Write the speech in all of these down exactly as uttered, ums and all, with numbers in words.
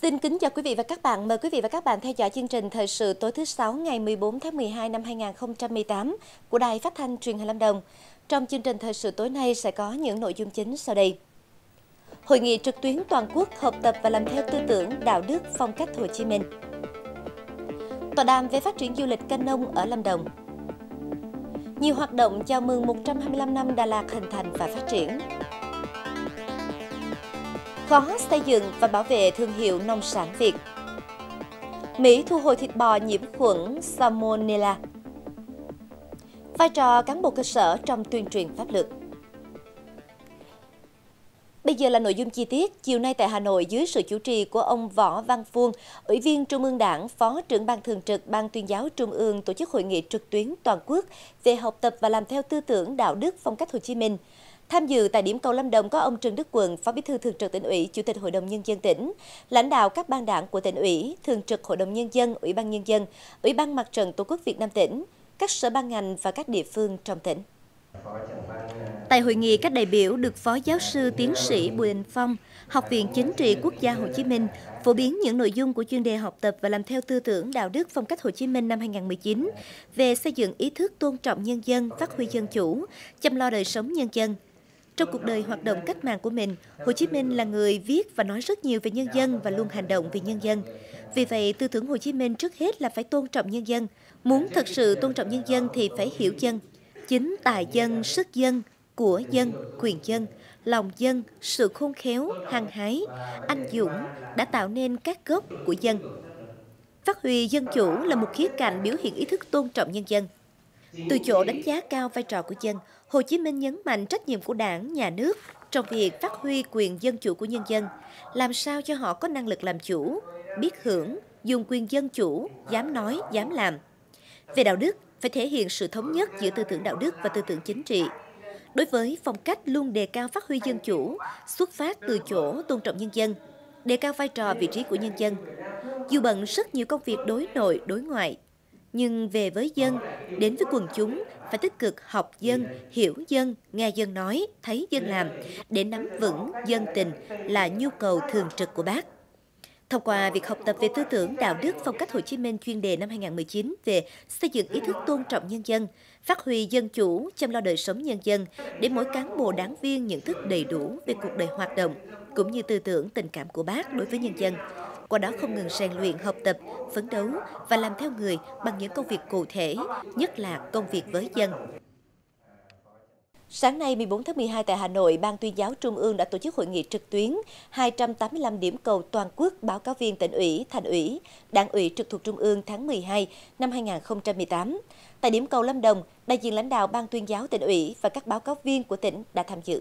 Xin kính chào quý vị và các bạn. Mời quý vị và các bạn theo dõi chương trình Thời sự tối thứ Sáu ngày mười bốn tháng mười hai năm hai nghìn không trăm mười tám của Đài Phát thanh Truyền hình Lâm Đồng. Trong chương trình Thời sự tối nay sẽ có những nội dung chính sau đây. Hội nghị trực tuyến toàn quốc học tập và làm theo tư tưởng đạo đức phong cách Hồ Chí Minh. Tọa đàm về phát triển du lịch canh nông ở Lâm Đồng. Nhiều hoạt động chào mừng một trăm hai mươi lăm năm Đà Lạt hình thành và phát triển. Khó xây dựng và bảo vệ thương hiệu nông sản Việt. Mỹ thu hồi thịt bò nhiễm khuẩn Salmonella. Vai trò cán bộ cơ sở trong tuyên truyền pháp luật. Bây giờ là nội dung chi tiết. Chiều nay tại Hà Nội, dưới sự chủ trì của ông Võ Văn Phuông, Ủy viên Trung ương Đảng, Phó trưởng Ban Thường trực Ban Tuyên giáo Trung ương tổ chức hội nghị trực tuyến toàn quốc về học tập và làm theo tư tưởng đạo đức phong cách Hồ Chí Minh. Tham dự tại điểm cầu Lâm Đồng có ông Trần Đức Quận, Phó Bí thư Thường trực Tỉnh ủy, Chủ tịch Hội đồng Nhân dân tỉnh, lãnh đạo các ban đảng của Tỉnh ủy, Thường trực Hội đồng Nhân dân, Ủy ban Nhân dân, Ủy ban Mặt trận Tổ quốc Việt Nam tỉnh, các sở ban ngành và các địa phương trong tỉnh. Tại hội nghị, các đại biểu được Phó Giáo sư Tiến sĩ Bùi Đình Phong, Học viện Chính trị Quốc gia Hồ Chí Minh phổ biến những nội dung của chuyên đề học tập và làm theo tư tưởng đạo đức phong cách Hồ Chí Minh năm hai nghìn không trăm mười chín về xây dựng ý thức tôn trọng nhân dân, phát huy dân chủ, chăm lo đời sống nhân dân. Trong cuộc đời hoạt động cách mạng của mình, Hồ Chí Minh là người viết và nói rất nhiều về nhân dân và luôn hành động vì nhân dân. Vì vậy, tư tưởng Hồ Chí Minh trước hết là phải tôn trọng nhân dân. Muốn thực sự tôn trọng nhân dân thì phải hiểu dân. Chính tài dân, sức dân, của dân, quyền dân, lòng dân, sự khôn khéo, hăng hái, anh dũng đã tạo nên các gốc của dân. Phát huy dân chủ là một khía cạnh biểu hiện ý thức tôn trọng nhân dân. Từ chỗ đánh giá cao vai trò của dân, Hồ Chí Minh nhấn mạnh trách nhiệm của Đảng, Nhà nước trong việc phát huy quyền dân chủ của nhân dân, làm sao cho họ có năng lực làm chủ, biết hưởng, dùng quyền dân chủ, dám nói, dám làm. Về đạo đức, phải thể hiện sự thống nhất giữa tư tưởng đạo đức và tư tưởng chính trị. Đối với phong cách luôn đề cao phát huy dân chủ, xuất phát từ chỗ tôn trọng nhân dân, đề cao vai trò vị trí của nhân dân. Dù bận rất nhiều công việc đối nội, đối ngoại, nhưng về với dân, đến với quần chúng, phải tích cực học dân, hiểu dân, nghe dân nói, thấy dân làm, để nắm vững dân tình là nhu cầu thường trực của Bác. Thông qua việc học tập về tư tưởng đạo đức phong cách Hồ Chí Minh chuyên đề năm hai nghìn không trăm mười chín về xây dựng ý thức tôn trọng nhân dân, phát huy dân chủ, chăm lo đời sống nhân dân, để mỗi cán bộ đảng viên nhận thức đầy đủ về cuộc đời hoạt động, cũng như tư tưởng tình cảm của Bác đối với nhân dân. Qua đó không ngừng rèn luyện, học tập, phấn đấu và làm theo người bằng những công việc cụ thể, nhất là công việc với dân. Sáng nay mười bốn tháng mười hai tại Hà Nội, Ban Tuyên giáo Trung ương đã tổ chức hội nghị trực tuyến hai trăm tám mươi lăm điểm cầu toàn quốc báo cáo viên Tỉnh ủy, Thành ủy, Đảng ủy trực thuộc Trung ương tháng mười hai năm hai nghìn không trăm mười tám. Tại điểm cầu Lâm Đồng, đại diện lãnh đạo Ban Tuyên giáo Tỉnh ủy và các báo cáo viên của tỉnh đã tham dự.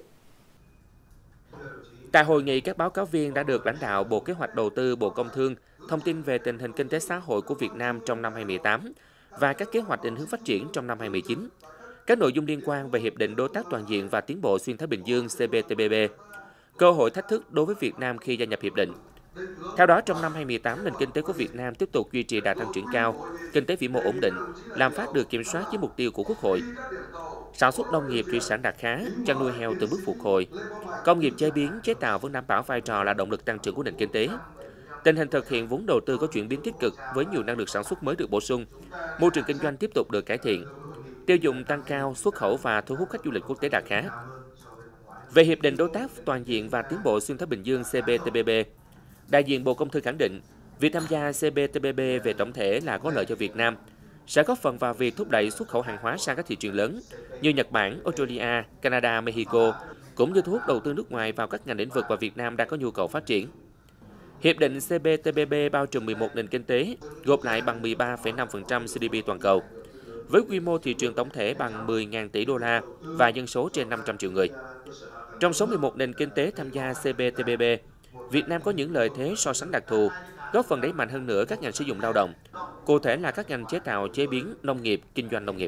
Tại hội nghị, các báo cáo viên đã được lãnh đạo Bộ Kế hoạch Đầu tư, Bộ Công Thương thông tin về tình hình kinh tế xã hội của Việt Nam trong năm hai nghìn không trăm mười tám và các kế hoạch định hướng phát triển trong năm hai nghìn không trăm mười chín. Các nội dung liên quan về Hiệp định Đối tác Toàn diện và Tiến bộ Xuyên Thái Bình Dương C P T P P, cơ hội thách thức đối với Việt Nam khi gia nhập Hiệp định. Theo đó, trong năm hai nghìn không trăm mười tám, nền kinh tế của Việt Nam tiếp tục duy trì đà tăng trưởng cao, kinh tế vĩ mô ổn định, lạm phát được kiểm soát với mục tiêu của Quốc hội. Sản xuất nông nghiệp thủy sản đạt khá, chăn nuôi heo từng bước phục hồi. Công nghiệp chế biến, chế tạo vẫn đảm bảo vai trò là động lực tăng trưởng của nền kinh tế. Tình hình thực hiện vốn đầu tư có chuyển biến tích cực với nhiều năng lực sản xuất mới được bổ sung. Môi trường kinh doanh tiếp tục được cải thiện. Tiêu dùng tăng cao, xuất khẩu và thu hút khách du lịch quốc tế đạt khá. Về Hiệp định Đối tác Toàn diện và Tiến bộ Xuyên Thái Bình Dương C P T P P, đại diện Bộ Công Thương khẳng định, việc tham gia C P T P P về tổng thể là có lợi cho Việt Nam, sẽ góp phần vào việc thúc đẩy xuất khẩu hàng hóa sang các thị trường lớn như Nhật Bản, Australia, Canada, Mexico, cũng như thu hút đầu tư nước ngoài vào các ngành lĩnh vực mà Việt Nam đang có nhu cầu phát triển. Hiệp định C P T P P bao trùm mười một nền kinh tế, gộp lại bằng mười ba phẩy năm phần trăm G D P toàn cầu, với quy mô thị trường tổng thể bằng mười nghìn tỷ đô la và dân số trên năm trăm triệu người. Trong số mười một nền kinh tế tham gia C P T P P, Việt Nam có những lợi thế so sánh đặc thù, góp phần đẩy mạnh hơn nữa các ngành sử dụng lao động, cụ thể là các ngành chế tạo, chế biến, nông nghiệp, kinh doanh nông nghiệp.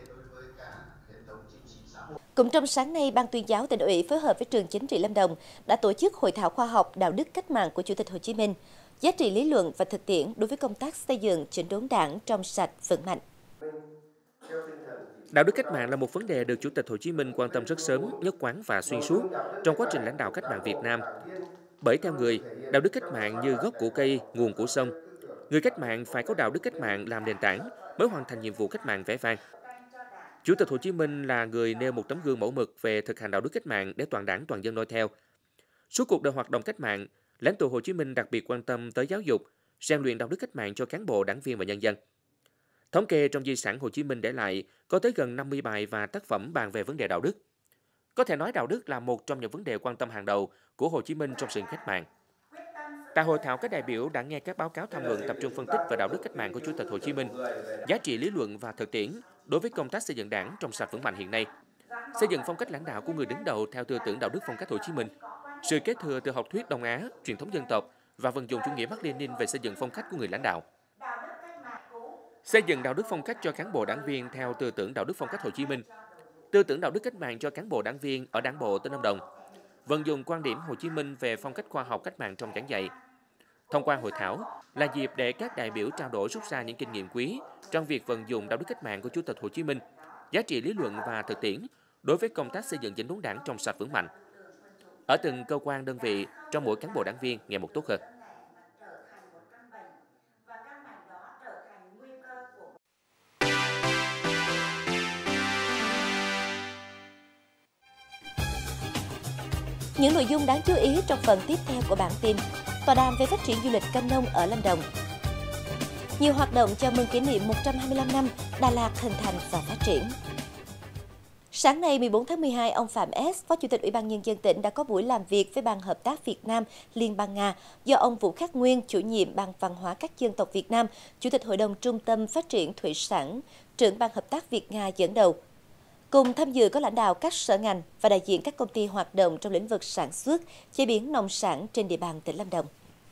Cũng trong sáng nay, Ban Tuyên giáo Tỉnh ủy phối hợp với Trường Chính trị Lâm Đồng đã tổ chức hội thảo khoa học đạo đức cách mạng của Chủ tịch Hồ Chí Minh, giá trị lý luận và thực tiễn đối với công tác xây dựng chỉnh đốn Đảng trong sạch vững mạnh. Đạo đức cách mạng là một vấn đề được Chủ tịch Hồ Chí Minh quan tâm rất sớm, nhất quán và xuyên suốt trong quá trình lãnh đạo cách mạng Việt Nam. Bởi theo người, đạo đức cách mạng như gốc của cây, nguồn của sông. Người cách mạng phải có đạo đức cách mạng làm nền tảng mới hoàn thành nhiệm vụ cách mạng vẻ vang. Chủ tịch Hồ Chí Minh là người nêu một tấm gương mẫu mực về thực hành đạo đức cách mạng để toàn đảng toàn dân noi theo. Suốt cuộc đời hoạt động cách mạng, lãnh tụ Hồ Chí Minh đặc biệt quan tâm tới giáo dục, rèn luyện đạo đức cách mạng cho cán bộ, đảng viên và nhân dân. Thống kê trong di sản Hồ Chí Minh để lại có tới gần năm mươi bài và tác phẩm bàn về vấn đề đạo đức. Có thể nói đạo đức là một trong những vấn đề quan tâm hàng đầu của Hồ Chí Minh trong sự cách mạng. Tại hội thảo, các đại biểu đã nghe các báo cáo tham luận tập trung phân tích về đạo đức cách mạng của Chủ tịch Hồ Chí Minh, giá trị lý luận và thực tiễn đối với công tác xây dựng đảng trong sạch vững mạnh hiện nay, xây dựng phong cách lãnh đạo của người đứng đầu theo tư tưởng đạo đức phong cách Hồ Chí Minh, sự kế thừa từ học thuyết Đông Á, truyền thống dân tộc và vận dụng chủ nghĩa Mác Lênin về xây dựng phong cách của người lãnh đạo. Xây dựng đạo đức phong cách cho cán bộ đảng viên theo tư tưởng đạo đức phong cách Hồ Chí Minh, tư tưởng đạo đức cách mạng cho cán bộ đảng viên ở Đảng bộ tỉnh Lâm Đồng, vận dụng quan điểm Hồ Chí Minh về phong cách khoa học cách mạng trong giảng dạy. Thông qua hội thảo là dịp để các đại biểu trao đổi rút ra những kinh nghiệm quý trong việc vận dụng đạo đức cách mạng của Chủ tịch Hồ Chí Minh, giá trị lý luận và thực tiễn đối với công tác xây dựng chỉnh đốn đảng trong sạch vững mạnh. Ở từng cơ quan đơn vị, trong mỗi cán bộ đảng viên ngày một tốt hơn. Những nội dung đáng chú ý trong phần tiếp theo của bản tin: tọa đàm về phát triển du lịch canh nông ở Lâm Đồng. Nhiều hoạt động chào mừng kỷ niệm một trăm hai mươi lăm năm Đà Lạt hình thành và phát triển. Sáng nay mười bốn tháng mười hai, ông Phạm S, Phó Chủ tịch Ủy ban Nhân dân tỉnh đã có buổi làm việc với Ban Hợp tác Việt Nam Liên bang Nga do ông Vũ Khắc Nguyên, chủ nhiệm Ban Văn hóa các dân tộc Việt Nam, Chủ tịch Hội đồng Trung tâm Phát triển Thủy sản, trưởng Ban Hợp tác Việt Nga dẫn đầu. Cùng tham dự có lãnh đạo các sở ngành và đại diện các công ty hoạt động trong lĩnh vực sản xuất, chế biến nông sản trên địa bàn tỉnh Lâm Đồng.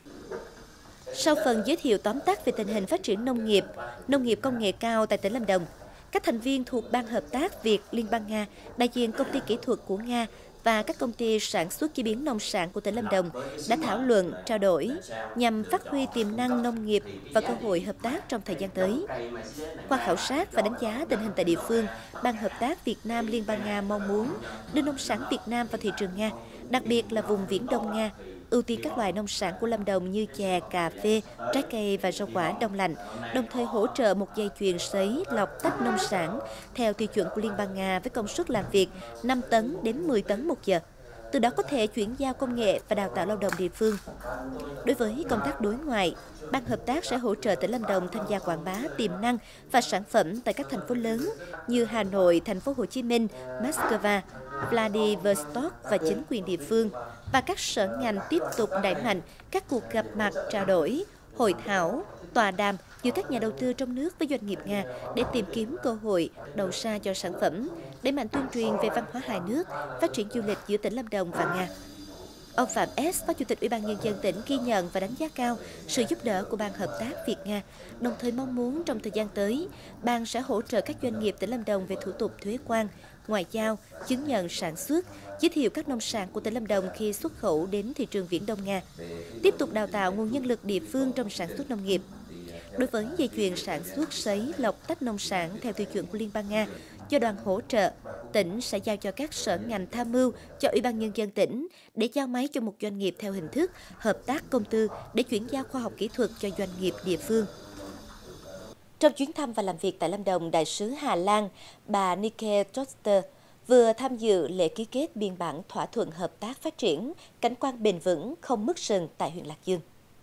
Sau phần giới thiệu tóm tắt về tình hình phát triển nông nghiệp, nông nghiệp công nghệ cao tại tỉnh Lâm Đồng, các thành viên thuộc Ban Hợp tác Việt Liên bang Nga, đại diện công ty kỹ thuật của Nga và các công ty sản xuất chế biến nông sản của tỉnh Lâm Đồng đã thảo luận, trao đổi nhằm phát huy tiềm năng nông nghiệp và cơ hội hợp tác trong thời gian tới. Qua khảo sát và đánh giá tình hình tại địa phương, Ban Hợp tác Việt Nam Liên bang Nga mong muốn đưa nông sản Việt Nam vào thị trường Nga, đặc biệt là vùng Viễn Đông Nga, ưu tiên các loại nông sản của Lâm Đồng như chè, cà phê, trái cây và rau quả đông lạnh, đồng thời hỗ trợ một dây chuyền sấy, lọc, tách nông sản theo tiêu chuẩn của Liên bang Nga với công suất làm việc năm tấn đến mười tấn một giờ. Từ đó có thể chuyển giao công nghệ và đào tạo lao động địa phương. Đối với công tác đối ngoại, Ban Hợp tác sẽ hỗ trợ tỉnh Lâm Đồng tham gia quảng bá tiềm năng và sản phẩm tại các thành phố lớn như Hà Nội, thành phố Hồ Chí Minh, Moscow, Vladivostok và chính quyền địa phương, và các sở ngành tiếp tục đẩy mạnh các cuộc gặp mặt, trao đổi, hội thảo, tọa đàm giữa các nhà đầu tư trong nước với doanh nghiệp Nga để tìm kiếm cơ hội đầu ra cho sản phẩm, đẩy mạnh tuyên truyền về văn hóa hai nước, phát triển du lịch giữa tỉnh Lâm Đồng và Nga. Ông Phạm S, Phó Chủ tịch Ủy ban Nhân dân tỉnh ghi nhận và đánh giá cao sự giúp đỡ của Ban Hợp tác Việt Nga, đồng thời mong muốn trong thời gian tới, Ban sẽ hỗ trợ các doanh nghiệp tỉnh Lâm Đồng về thủ tục thuế quan, ngoại giao, chứng nhận sản xuất, giới thiệu các nông sản của tỉnh Lâm Đồng khi xuất khẩu đến thị trường Viễn Đông Nga, tiếp tục đào tạo nguồn nhân lực địa phương trong sản xuất nông nghiệp. Đối với dây chuyền sản xuất sấy, lọc, tách nông sản theo tiêu chuẩn của Liên bang Nga, do đoàn hỗ trợ, tỉnh sẽ giao cho các sở ngành tham mưu cho Ủy ban Nhân dân tỉnh để giao máy cho một doanh nghiệp theo hình thức hợp tác công tư để chuyển giao khoa học kỹ thuật cho doanh nghiệp địa phương. Trong chuyến thăm và làm việc tại Lâm Đồng, Đại sứ Hà Lan, bà Nike Toster vừa tham dự lễ ký kết biên bản thỏa thuận hợp tác phát triển cảnh quan bền vững không mất rừng tại huyện Lạc Dương.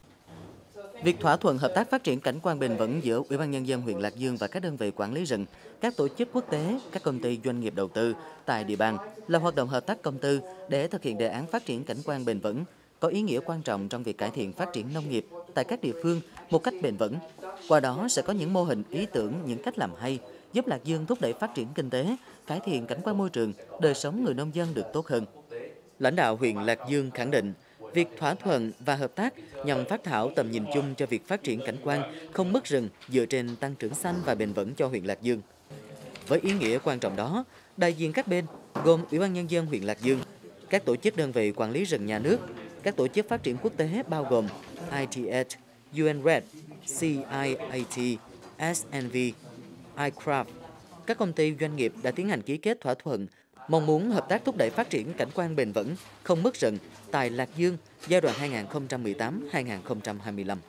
Việc thỏa thuận hợp tác phát triển cảnh quan bền vững giữa Ủy ban Nhân dân huyện Lạc Dương và các đơn vị quản lý rừng, các tổ chức quốc tế, các công ty doanh nghiệp đầu tư tại địa bàn là hoạt động hợp tác công tư để thực hiện đề án phát triển cảnh quan bền vững, có ý nghĩa quan trọng trong việc cải thiện phát triển nông nghiệp tại các địa phương một cách bền vững. Qua đó sẽ có những mô hình, ý tưởng, những cách làm hay, giúp Lạc Dương thúc đẩy phát triển kinh tế, cải thiện cảnh quan môi trường, đời sống người nông dân được tốt hơn. Lãnh đạo huyện Lạc Dương khẳng định, việc thỏa thuận và hợp tác nhằm phát thảo tầm nhìn chung cho việc phát triển cảnh quan không mất rừng dựa trên tăng trưởng xanh và bền vững cho huyện Lạc Dương. Với ý nghĩa quan trọng đó, đại diện các bên gồm Ủy ban Nhân dân huyện Lạc Dương, các tổ chức đơn vị quản lý rừng nhà nước, các tổ chức phát triển quốc tế bao gồm I T H, U N R E D, C I A T, S N V, I C R A F, các công ty doanh nghiệp đã tiến hành ký kết thỏa thuận mong muốn hợp tác thúc đẩy phát triển cảnh quan bền vững, không mất rừng tại Lạc Dương giai đoạn hai nghìn không trăm mười tám đến hai nghìn không trăm hai mươi lăm.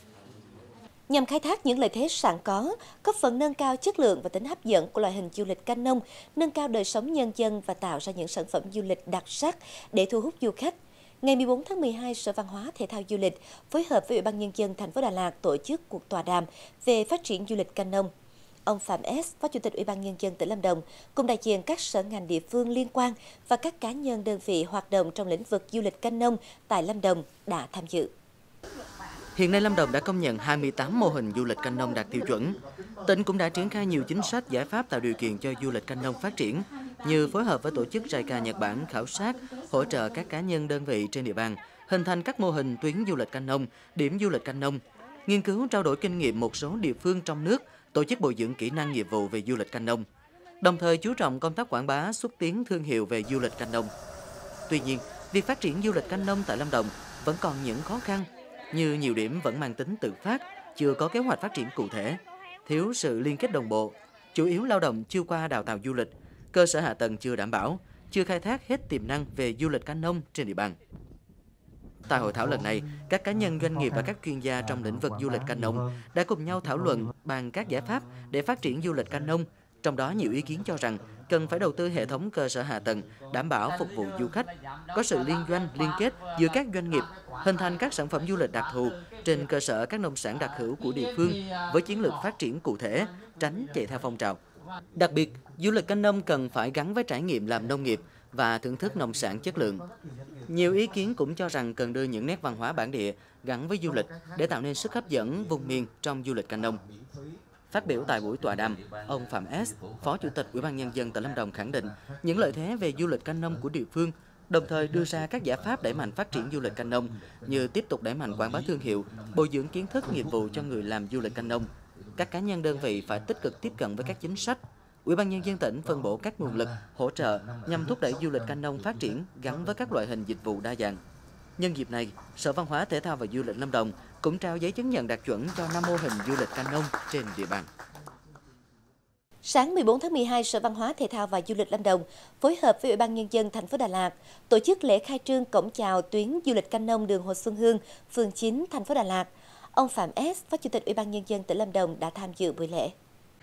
Nhằm khai thác những lợi thế sẵn có, góp phần nâng cao chất lượng và tính hấp dẫn của loại hình du lịch canh nông, nâng cao đời sống nhân dân và tạo ra những sản phẩm du lịch đặc sắc để thu hút du khách. Ngày mười bốn tháng mười hai, Sở Văn hóa Thể thao Du lịch phối hợp với Ủy ban Nhân dân thành phố Đà Lạt tổ chức cuộc tọa đàm về phát triển du lịch canh nông. Ông Phạm S, Phó Chủ tịch Ủy ban Nhân dân tỉnh Lâm Đồng, cùng đại diện các sở ngành địa phương liên quan và các cá nhân đơn vị hoạt động trong lĩnh vực du lịch canh nông tại Lâm Đồng đã tham dự. Hiện nay Lâm Đồng đã công nhận hai mươi tám mô hình du lịch canh nông đạt tiêu chuẩn. Tỉnh cũng đã triển khai nhiều chính sách giải pháp tạo điều kiện cho du lịch canh nông phát triển, như phối hợp với tổ chức gi a i ca Nhật Bản khảo sát, hỗ trợ các cá nhân đơn vị trên địa bàn, hình thành các mô hình tuyến du lịch canh nông, điểm du lịch canh nông, nghiên cứu trao đổi kinh nghiệm một số địa phương trong nước, tổ chức bồi dưỡng kỹ năng nghiệp vụ về du lịch canh nông, đồng thời chú trọng công tác quảng bá xúc tiến thương hiệu về du lịch canh nông. Tuy nhiên, việc phát triển du lịch canh nông tại Lâm Đồng vẫn còn những khó khăn, như nhiều điểm vẫn mang tính tự phát, chưa có kế hoạch phát triển cụ thể, thiếu sự liên kết đồng bộ, chủ yếu lao động chưa qua đào tạo du lịch, cơ sở hạ tầng chưa đảm bảo, chưa khai thác hết tiềm năng về du lịch canh nông trên địa bàn. Tại hội thảo lần này, các cá nhân doanh nghiệp và các chuyên gia trong lĩnh vực du lịch canh nông đã cùng nhau thảo luận bàn các giải pháp để phát triển du lịch canh nông. Trong đó nhiều ý kiến cho rằng cần phải đầu tư hệ thống cơ sở hạ tầng đảm bảo phục vụ du khách, có sự liên doanh, liên kết giữa các doanh nghiệp, hình thành các sản phẩm du lịch đặc thù trên cơ sở các nông sản đặc hữu của địa phương với chiến lược phát triển cụ thể, tránh chạy theo phong trào. Đặc biệt, du lịch canh nông cần phải gắn với trải nghiệm làm nông nghiệp và thưởng thức nông sản chất lượng. Nhiều ý kiến cũng cho rằng cần đưa những nét văn hóa bản địa gắn với du lịch để tạo nên sức hấp dẫn vùng miền trong du lịch canh nông. Phát biểu tại buổi tọa đàm, ông Phạm S, Phó Chủ tịch Ủy ban Nhân dân tỉnh Lâm Đồng khẳng định những lợi thế về du lịch canh nông của địa phương, đồng thời đưa ra các giải pháp đẩy mạnh phát triển du lịch canh nông như tiếp tục đẩy mạnh quảng bá thương hiệu, bồi dưỡng kiến thức nghiệp vụ cho người làm du lịch canh nông. Các cá nhân đơn vị phải tích cực tiếp cận với các chính sách. Ủy ban Nhân dân tỉnh phân bổ các nguồn lực, hỗ trợ nhằm thúc đẩy du lịch canh nông phát triển gắn với các loại hình dịch vụ đa dạng. Nhân dịp này, Sở Văn hóa Thể thao và Du lịch Lâm Đồng cũng trao giấy chứng nhận đạt chuẩn cho năm mô hình du lịch canh nông trên địa bàn. Sáng mười bốn tháng mười hai, Sở Văn hóa Thể thao và Du lịch Lâm Đồng phối hợp với Ủy ban Nhân dân thành phố Đà Lạt tổ chức lễ khai trương cổng chào tuyến du lịch canh nông đường Hồ Xuân Hương, phường chín, thành phố Đà Lạt. Ông Phạm S, Phó Chủ tịch Ủy ban Nhân dân tỉnh Lâm Đồng đã tham dự buổi lễ.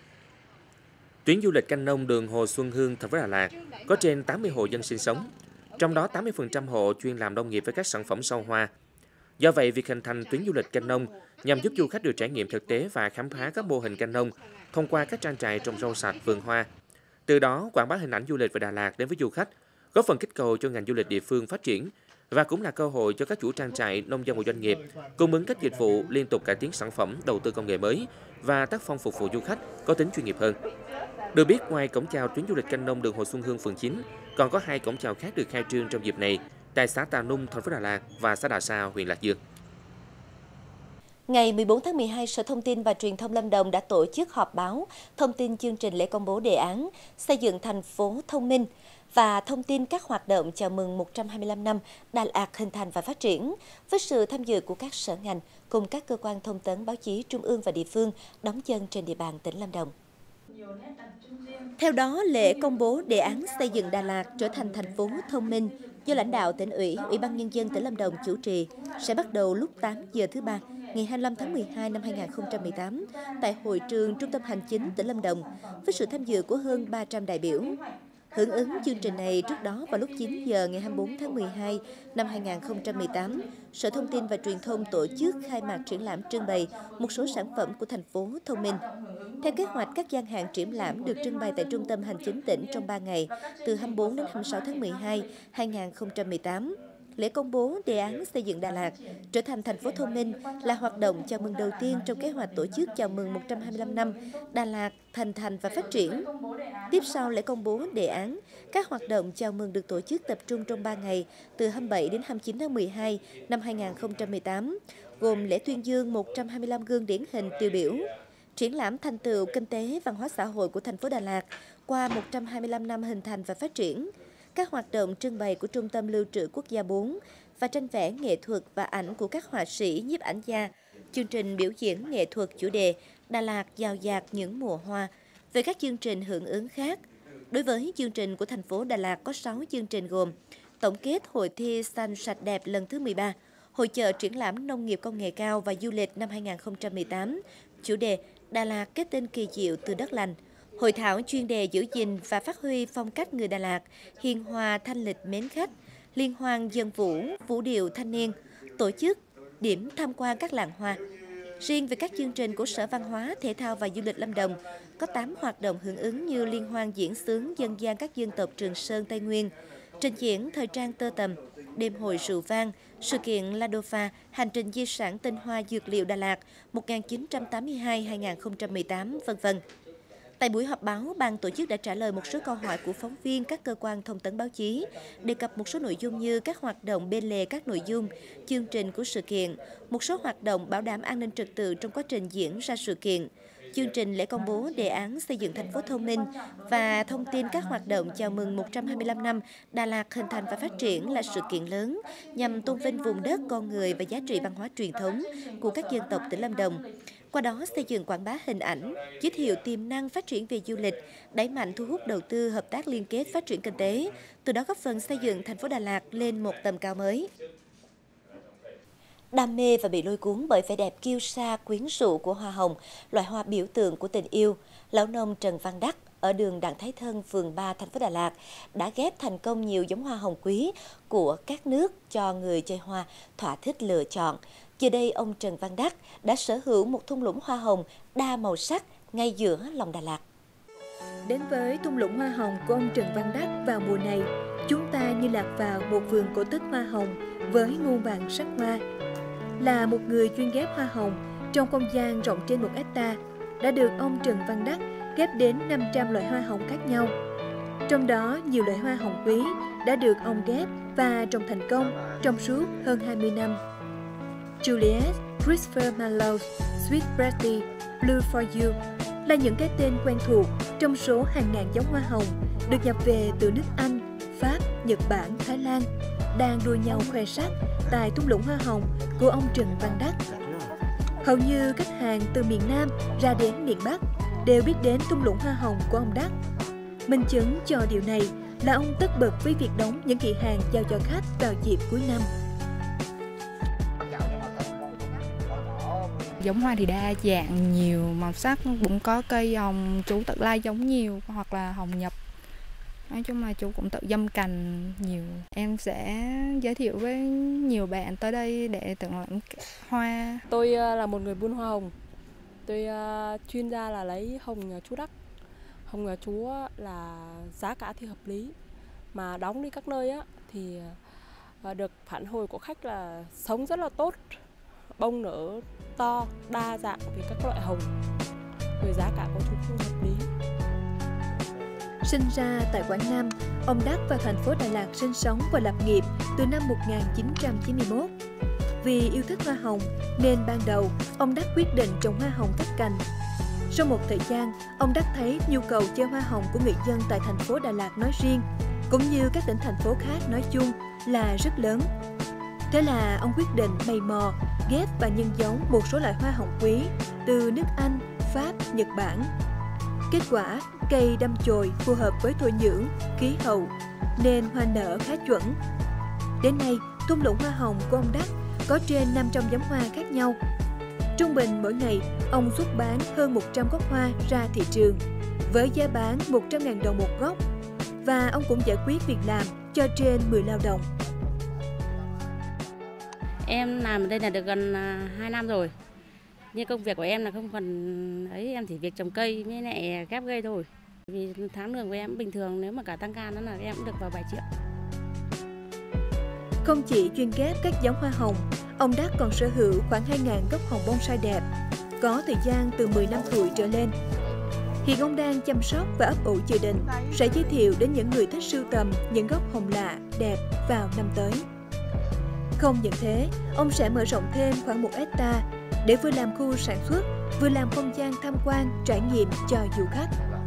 Tuyến du lịch canh nông đường Hồ Xuân Hương, thành phố Đà Lạt có trên tám mươi hộ dân sinh sống, trong đó tám mươi phần trăm hộ chuyên làm nông nghiệp với các sản phẩm sau hoa. Do vậy, việc hình thành tuyến du lịch canh nông nhằm giúp du khách được trải nghiệm thực tế và khám phá các mô hình canh nông thông qua các trang trại trồng rau sạch, vườn hoa. Từ đó, quảng bá hình ảnh du lịch về Đà Lạt đến với du khách, góp phần kích cầu cho ngành du lịch địa phương phát triển và cũng là cơ hội cho các chủ trang trại, nông dân và doanh nghiệp cung ứng các dịch vụ liên tục cải tiến sản phẩm, đầu tư công nghệ mới và tác phong phục vụ du khách có tính chuyên nghiệp hơn. Được biết, ngoài cổng chào tuyến du lịch canh nông đường Hồ Xuân Hương, phường chín, còn có hai cổng chào khác được khai trương trong dịp này tại xã Tà Nung, thành phố Đà Lạt và xã Đà Sa, huyện Lạc Dương. Ngày mười bốn tháng mười hai, Sở Thông tin và Truyền thông Lâm Đồng đã tổ chức họp báo thông tin chương trình lễ công bố đề án xây dựng thành phố thông minh và thông tin các hoạt động chào mừng một trăm hai mươi lăm năm Đà Lạt hình thành và phát triển, với sự tham dự của các sở ngành cùng các cơ quan thông tấn báo chí trung ương và địa phương đóng chân trên địa bàn tỉnh Lâm Đồng. Theo đó, lễ công bố đề án xây dựng Đà Lạt trở thành thành phố thông minh do lãnh đạo tỉnh ủy, Ủy ban Nhân dân tỉnh Lâm Đồng chủ trì sẽ bắt đầu lúc tám giờ thứ ba, ngày hai mươi lăm tháng mười hai năm hai nghìn không trăm mười tám tại hội trường Trung tâm Hành chính tỉnh Lâm Đồng với sự tham dự của hơn ba trăm đại biểu. Hưởng ứng chương trình này, trước đó vào lúc chín giờ ngày hai mươi bốn tháng mười hai năm hai nghìn không trăm mười tám, Sở Thông tin và Truyền thông tổ chức khai mạc triển lãm trưng bày một số sản phẩm của thành phố thông minh. Theo kế hoạch, các gian hàng triển lãm được trưng bày tại Trung tâm Hành chính tỉnh trong ba ngày, từ hai mươi bốn đến hai mươi sáu tháng mười hai năm hai nghìn không trăm mười tám. Lễ công bố đề án xây dựng Đà Lạt trở thành thành phố thông minh là hoạt động chào mừng đầu tiên trong kế hoạch tổ chức chào mừng một trăm hai mươi lăm năm Đà Lạt thành thành và phát triển. Tiếp sau lễ công bố đề án, các hoạt động chào mừng được tổ chức tập trung trong ba ngày, từ hai mươi bảy đến hai mươi chín tháng mười hai năm hai nghìn không trăm mười tám, gồm lễ tuyên dương một trăm hai mươi lăm gương điển hình tiêu biểu, triển lãm thành tựu kinh tế văn hóa xã hội của thành phố Đà Lạt qua một trăm hai mươi lăm năm hình thành và phát triển, các hoạt động trưng bày của Trung tâm Lưu trữ Quốc gia bốn và tranh vẽ nghệ thuật và ảnh của các họa sĩ, nhiếp ảnh gia, chương trình biểu diễn nghệ thuật chủ đề Đà Lạt dào dạt những mùa hoa, về các chương trình hưởng ứng khác. Đối với chương trình của thành phố Đà Lạt có sáu chương trình gồm tổng kết hội thi xanh sạch đẹp lần thứ mười ba, hội chợ triển lãm nông nghiệp công nghệ cao và du lịch năm hai nghìn không trăm mười tám, chủ đề Đà Lạt kết tinh kỳ diệu từ đất lành, hội thảo chuyên đề giữ gìn và phát huy phong cách người Đà Lạt, hiền hòa thanh lịch mến khách, liên hoan dân vũ, vũ điệu thanh niên, tổ chức điểm tham quan các làng hoa. Riêng về các chương trình của Sở Văn hóa, Thể thao và Du lịch Lâm Đồng, có tám hoạt động hưởng ứng như liên hoan diễn xướng dân gian các dân tộc Trường Sơn Tây Nguyên, trình diễn thời trang tơ tằm, đêm hội rượu vang, sự kiện La Đô Pha, hành trình di sản tinh hoa dược liệu Đà Lạt một nghìn chín trăm tám mươi hai đến hai nghìn không trăm mười tám, vân vân. Tại buổi họp báo, ban tổ chức đã trả lời một số câu hỏi của phóng viên các cơ quan thông tấn báo chí, đề cập một số nội dung như các hoạt động bên lề các nội dung, chương trình của sự kiện, một số hoạt động bảo đảm an ninh trật tự trong quá trình diễn ra sự kiện, chương trình lễ công bố đề án xây dựng thành phố thông minh và thông tin các hoạt động chào mừng một trăm hai mươi lăm năm Đà Lạt hình thành và phát triển là sự kiện lớn nhằm tôn vinh vùng đất, con người và giá trị văn hóa truyền thống của các dân tộc tỉnh Lâm Đồng. Qua đó xây dựng quảng bá hình ảnh, giới thiệu tiềm năng phát triển về du lịch, đẩy mạnh thu hút đầu tư, hợp tác liên kết phát triển kinh tế, từ đó góp phần xây dựng thành phố Đà Lạt lên một tầm cao mới. Đam mê và bị lôi cuốn bởi vẻ đẹp kiêu sa quyến rũ của hoa hồng, loại hoa biểu tượng của tình yêu, lão nông Trần Văn Đắc ở đường Đặng Thái Thân, phường ba, thành phố Đà Lạt đã ghép thành công nhiều giống hoa hồng quý của các nước cho người chơi hoa thỏa thích lựa chọn. Giờ đây, ông Trần Văn Đắc đã sở hữu một thung lũng hoa hồng đa màu sắc ngay giữa lòng Đà Lạt. Đến với thung lũng hoa hồng của ông Trần Văn Đắc vào mùa này, chúng ta như lạc vào một vườn cổ tích hoa hồng với muôn vàn sắc hoa. Là một người chuyên ghép hoa hồng trong không gian rộng trên một hecta, đã được ông Trần Văn Đắc ghép đến năm trăm loại hoa hồng khác nhau. Trong đó, nhiều loại hoa hồng quý đã được ông ghép và trồng thành công trong suốt hơn hai mươi năm. Juliet, Christopher Marlowe, Sweet Pretty, Blue for You là những cái tên quen thuộc trong số hàng ngàn giống hoa hồng được nhập về từ nước Anh, Pháp, Nhật Bản, Thái Lan, đang đua nhau khoe sắc tại thung lũng hoa hồng của ông Trần Văn Đắc. Hầu như khách hàng từ miền Nam ra đến miền Bắc đều biết đến thung lũng hoa hồng của ông Đắc. Minh chứng cho điều này là ông tất bật với việc đóng những kỳ hàng giao cho khách vào dịp cuối năm. Giống hoa thì đa dạng, nhiều màu sắc, cũng có cây hồng chú tự lai giống nhiều hoặc là hồng nhập. Nói chung là chú cũng tự dâm cành nhiều. Em sẽ giới thiệu với nhiều bạn tới đây để tưởng lãm hoa. Tôi là một người buôn hoa hồng. Tôi chuyên gia là lấy hồng nhà chú Đắc. Hồng nhà chú là giá cả thì hợp lý, mà đóng đi các nơi á, thì được phản hồi của khách là sống rất là tốt, bông nở to, đa dạng về các loại hồng, rồi giá cả của chú cũng hợp lý. Sinh ra tại Quảng Nam, ông Đắc vào thành phố Đà Lạt sinh sống và lập nghiệp từ năm một nghìn chín trăm chín mươi mốt. Vì yêu thích hoa hồng nên ban đầu ông Đắc quyết định trồng hoa hồng thất cành. Sau một thời gian, ông Đắc thấy nhu cầu chơi hoa hồng của người dân tại thành phố Đà Lạt nói riêng, cũng như các tỉnh thành phố khác nói chung là rất lớn. Thế là ông quyết định mày mò, ghép và nhân giống một số loại hoa hồng quý từ nước Anh, Pháp, Nhật Bản. Kết quả, cây đâm chồi phù hợp với thổ nhưỡng, khí hậu, nên hoa nở khá chuẩn. Đến nay, thung lũng hoa hồng của ông Đắc có trên năm trăm giống hoa khác nhau. Trung bình mỗi ngày, ông xuất bán hơn một trăm gốc hoa ra thị trường, với giá bán một trăm nghìn đồng một gốc. Và ông cũng giải quyết việc làm cho trên mười lao động. Em làm ở đây là được gần hai năm rồi. Nhưng công việc của em là không còn ấy, em chỉ việc trồng cây với lại ghép cây thôi. Vì tháng lương của em bình thường, nếu mà cả tăng ca nữa là em cũng được vào vài triệu. Không chỉ chuyên ghép các giống hoa hồng, ông Đắc còn sở hữu khoảng hai nghìn gốc hồng bonsai đẹp, có thời gian từ mười năm tuổi trở lên. Hiện ông đang chăm sóc và ấp ủ dự định sẽ giới thiệu đến những người thích sưu tầm những gốc hồng lạ, đẹp vào năm tới. Không những thế, ông sẽ mở rộng thêm khoảng một hecta để vừa làm khu sản xuất, vừa làm không gian tham quan, trải nghiệm cho du khách.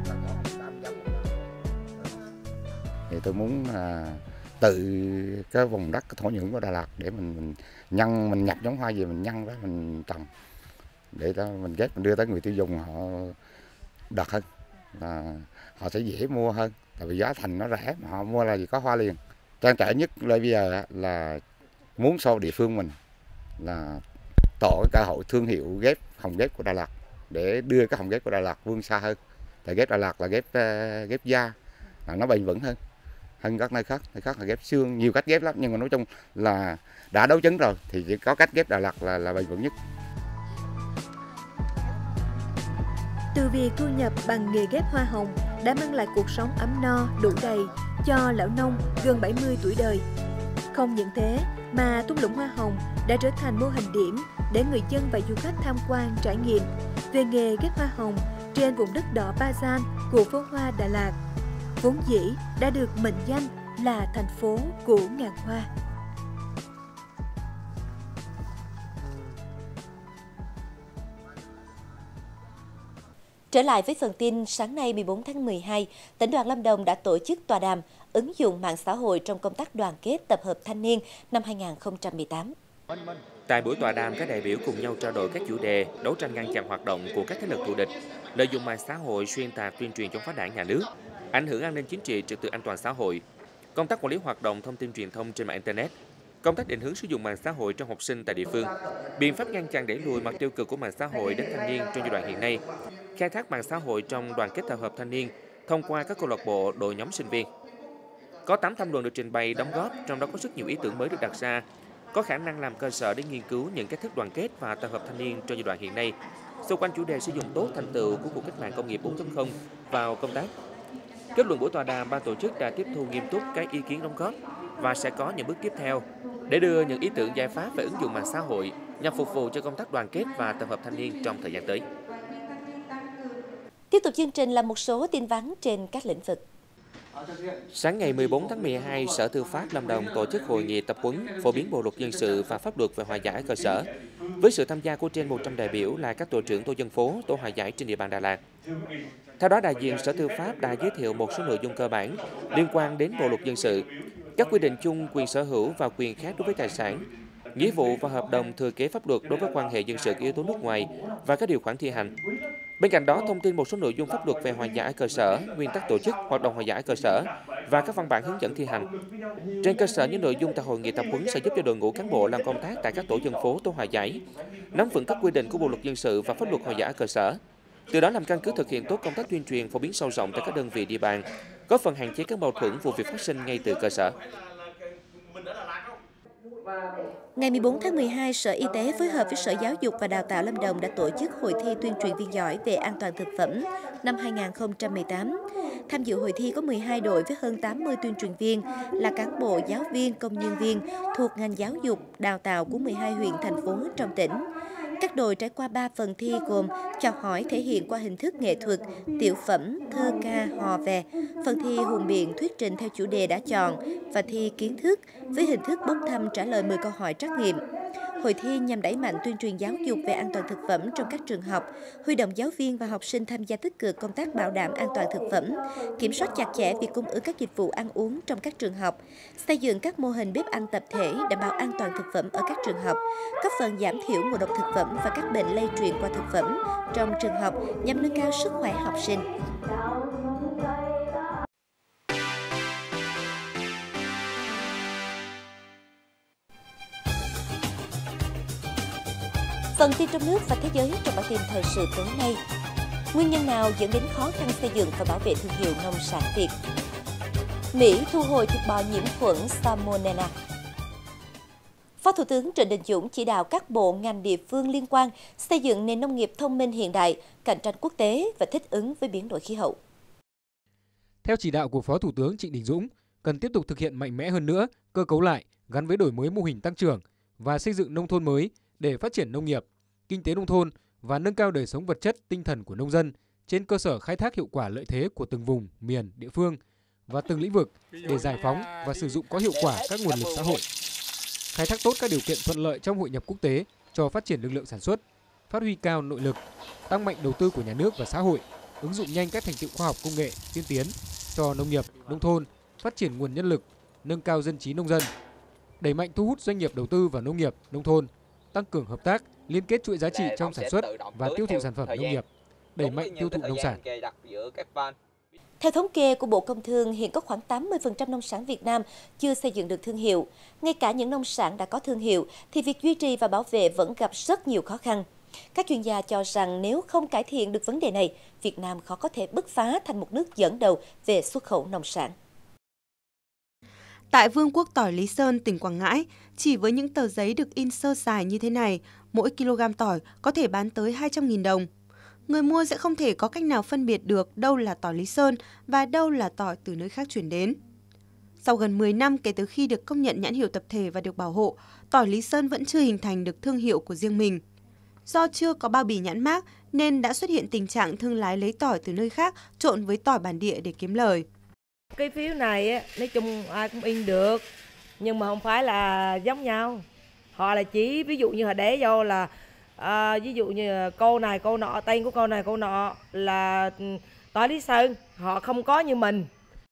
Thì tôi muốn à, tự cái vùng đất cái thổ nhưỡng của Đà Lạt để mình, mình nhân mình nhập giống hoa gì mình nhân đó mình trồng để đó mình ghép mình đưa tới người tiêu dùng họ đặt hơn, và họ sẽ dễ mua hơn. tại vì giá thành nó rẻ mà họ mua là gì có hoa liền. Trang trải nhất là bây giờ là muốn sau địa phương mình là tổ cái cơ hội thương hiệu ghép hồng ghép của Đà Lạt để đưa cái hồng ghép của Đà Lạt vươn xa hơn. Tại ghép Đà Lạt là ghép uh, ghép da, là nó bền vững hơn hơn các nơi khác. Nơi khác là ghép xương, nhiều cách ghép lắm, nhưng mà nói chung là đã đấu chứng rồi thì chỉ có cách ghép Đà Lạt là là bền vững nhất. Từ việc thu nhập bằng nghề ghép hoa hồng đã mang lại cuộc sống ấm no, đủ đầy cho lão nông gần bảy mươi tuổi đời. Không những thế mà thung lũng hoa hồng đã trở thành mô hình điểm để người dân và du khách tham quan trải nghiệm về nghề ghép hoa hồng trên vùng đất đỏ Ba Gian của phố hoa Đà Lạt, vốn dĩ đã được mệnh danh là thành phố của ngàn hoa. Trở lại với phần tin, sáng nay mười bốn tháng mười hai, tỉnh đoàn Lâm Đồng đã tổ chức tọa đàm ứng dụng mạng xã hội trong công tác đoàn kết tập hợp thanh niên năm hai nghìn không trăm mười tám. Tại buổi tọa đàm, các đại biểu cùng nhau trao đổi các chủ đề đấu tranh ngăn chặn hoạt động của các thế lực thù địch, lợi dụng mạng xã hội xuyên tạc tuyên truyền chống phá Đảng, Nhà nước, ảnh hưởng an ninh chính trị, trật tự an toàn xã hội, công tác quản lý hoạt động thông tin truyền thông trên mạng internet, công tác định hướng sử dụng mạng xã hội trong học sinh tại địa phương, biện pháp ngăn chặn đẩy lùi mặt tiêu cực của mạng xã hội đến thanh niên trong giai đoạn hiện nay, khai thác mạng xã hội trong đoàn kết tập hợp thanh niên thông qua các câu lạc bộ, đội nhóm sinh viên. Có tám tham luận được trình bày đóng góp, trong đó có rất nhiều ý tưởng mới được đặt ra, có khả năng làm cơ sở để nghiên cứu những cách thức đoàn kết và tập hợp thanh niên trong giai đoạn hiện nay, xoay quanh chủ đề sử dụng tốt thành tựu của cuộc cách mạng công nghiệp bốn chấm không vào công tác. Kết luận buổi tọa đàm, ban tổ chức đã tiếp thu nghiêm túc các ý kiến đóng góp và sẽ có những bước tiếp theo để đưa những ý tưởng giải pháp về ứng dụng mạng xã hội nhằm phục vụ cho công tác đoàn kết và tập hợp thanh niên trong thời gian tới. Tiếp tục chương trình là một số tin vắn trên các lĩnh vực. Sáng ngày mười bốn tháng mười hai, Sở Tư pháp Lâm Đồng tổ chức hội nghị tập huấn phổ biến bộ luật dân sự và pháp luật về hòa giải cơ sở, với sự tham gia của trên một trăm đại biểu là các tổ trưởng tổ dân phố, tổ hòa giải trên địa bàn Đà Lạt. Theo đó, đại diện Sở Tư pháp đã giới thiệu một số nội dung cơ bản liên quan đến bộ luật dân sự, các quy định chung quyền sở hữu và quyền khác đối với tài sản, nghĩa vụ và hợp đồng thừa kế pháp luật đối với quan hệ dân sự có yếu tố nước ngoài và các điều khoản thi hành. Bên cạnh đó, thông tin một số nội dung pháp luật về hòa giải cơ sở, nguyên tắc tổ chức, hoạt động hòa giải cơ sở và các văn bản hướng dẫn thi hành. Trên cơ sở những nội dung tại hội nghị tập huấn sẽ giúp cho đội ngũ cán bộ làm công tác tại các tổ dân phố, tổ hòa giải nắm vững các quy định của bộ luật dân sự và pháp luật hòa giải cơ sở, từ đó làm căn cứ thực hiện tốt công tác tuyên truyền phổ biến sâu rộng tại các đơn vị địa bàn, góp phần hạn chế các mâu thuẫn vụ việc phát sinh ngay từ cơ sở. Ngày mười bốn tháng mười hai, Sở Y tế phối hợp với Sở Giáo dục và Đào tạo Lâm Đồng đã tổ chức hội thi tuyên truyền viên giỏi về an toàn thực phẩm năm hai nghìn không trăm mười tám. Tham dự hội thi có mười hai đội với hơn tám mươi tuyên truyền viên là cán bộ, giáo viên, công nhân viên thuộc ngành giáo dục, đào tạo của mười hai huyện, thành phố trong tỉnh. Các đội trải qua ba phần thi gồm chào hỏi thể hiện qua hình thức nghệ thuật, tiểu phẩm, thơ ca, hò vè, phần thi hùng biện thuyết trình theo chủ đề đã chọn và thi kiến thức với hình thức bốc thăm trả lời mười câu hỏi trắc nghiệm. Hội thi nhằm đẩy mạnh tuyên truyền giáo dục về an toàn thực phẩm trong các trường học, huy động giáo viên và học sinh tham gia tích cực công tác bảo đảm an toàn thực phẩm, kiểm soát chặt chẽ việc cung ứng các dịch vụ ăn uống trong các trường học, xây dựng các mô hình bếp ăn tập thể đảm bảo an toàn thực phẩm ở các trường học, góp phần giảm thiểu ngộ độc thực phẩm và các bệnh lây truyền qua thực phẩm trong trường học nhằm nâng cao sức khỏe học sinh. Phần tin trong nước và thế giới trong bản tin thời sự tối nay. Nguyên nhân nào dẫn đến khó khăn xây dựng và bảo vệ thương hiệu nông sản Việt? Mỹ thu hồi thịt bò nhiễm khuẩn Salmonella. Phó Thủ tướng Trịnh Đình Dũng chỉ đạo các bộ ngành địa phương liên quan xây dựng nền nông nghiệp thông minh hiện đại, cạnh tranh quốc tế và thích ứng với biến đổi khí hậu. Theo chỉ đạo của Phó Thủ tướng Trịnh Đình Dũng, cần tiếp tục thực hiện mạnh mẽ hơn nữa cơ cấu lại gắn với đổi mới mô hình tăng trưởng và xây dựng nông thôn mới để phát triển nông nghiệp, kinh tế nông thôn và nâng cao đời sống vật chất, tinh thần của nông dân trên cơ sở khai thác hiệu quả lợi thế của từng vùng, miền, địa phương và từng lĩnh vực để giải phóng và sử dụng có hiệu quả các nguồn lực xã hội. Khai thác tốt các điều kiện thuận lợi trong hội nhập quốc tế cho phát triển lực lượng sản xuất, phát huy cao nội lực, tăng mạnh đầu tư của nhà nước và xã hội, ứng dụng nhanh các thành tựu khoa học công nghệ tiên tiến cho nông nghiệp, nông thôn, phát triển nguồn nhân lực, nâng cao dân trí nông dân, đẩy mạnh thu hút doanh nghiệp đầu tư vào nông nghiệp, nông thôn, tăng cường hợp tác, liên kết chuỗi giá trị trong sản xuất và tiêu thụ sản phẩm nông nghiệp, đẩy mạnh tiêu thụ nông sản. Theo thống kê của Bộ Công Thương, hiện có khoảng tám mươi phần trăm nông sản Việt Nam chưa xây dựng được thương hiệu. Ngay cả những nông sản đã có thương hiệu thì việc duy trì và bảo vệ vẫn gặp rất nhiều khó khăn. Các chuyên gia cho rằng nếu không cải thiện được vấn đề này, Việt Nam khó có thể bứt phá thành một nước dẫn đầu về xuất khẩu nông sản. Tại Vương quốc tỏi Lý Sơn, tỉnh Quảng Ngãi, chỉ với những tờ giấy được in sơ sài như thế này, mỗi kg tỏi có thể bán tới hai trăm nghìn đồng. Người mua sẽ không thể có cách nào phân biệt được đâu là tỏi Lý Sơn và đâu là tỏi từ nơi khác chuyển đến. Sau gần mười năm kể từ khi được công nhận nhãn hiệu tập thể và được bảo hộ, tỏi Lý Sơn vẫn chưa hình thành được thương hiệu của riêng mình. Do chưa có bao bì nhãn mác nên đã xuất hiện tình trạng thương lái lấy tỏi từ nơi khác trộn với tỏi bản địa để kiếm lời. Cái phiếu này nói chung ai cũng in được, nhưng mà không phải là giống nhau. Họ là chỉ ví dụ như họ để vô là à, ví dụ như cô này cô nọ, tên của cô này cô nọ là tỏi Lý Sơn, họ không có như mình.